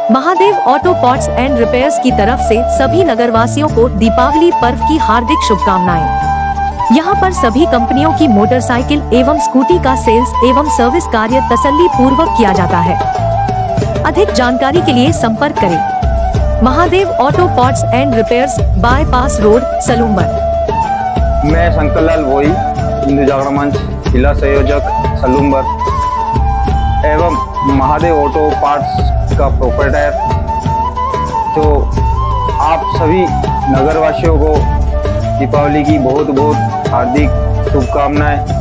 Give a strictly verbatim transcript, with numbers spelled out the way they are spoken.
Mahadev auto parts and repairs की तरफ से सभी नगरवासियों को दीपावली पर्व की हार्दिक शुभकामनाएं। यहां पर सभी कंपनियों की मोटरसाइकिल एवं स्कूटी का सेल्स एवं सर्विस कार्य तसल्ली पूर्वक किया जाता है। अधिक जानकारी के लिए संपर्क करें Mahadev auto parts and repairs, bypass road, Salumbar. मैं शंकर लाल भोई, हिंदू जागरण मंच जिला संयोजक सलूम्बर एवं महादेव ऑटो पार्ट्स का प्रोप्राइटर, जो आप सभी नगरवासियों को दीपावली की बहुत बहुत हार्दिक शुभकामनाएं।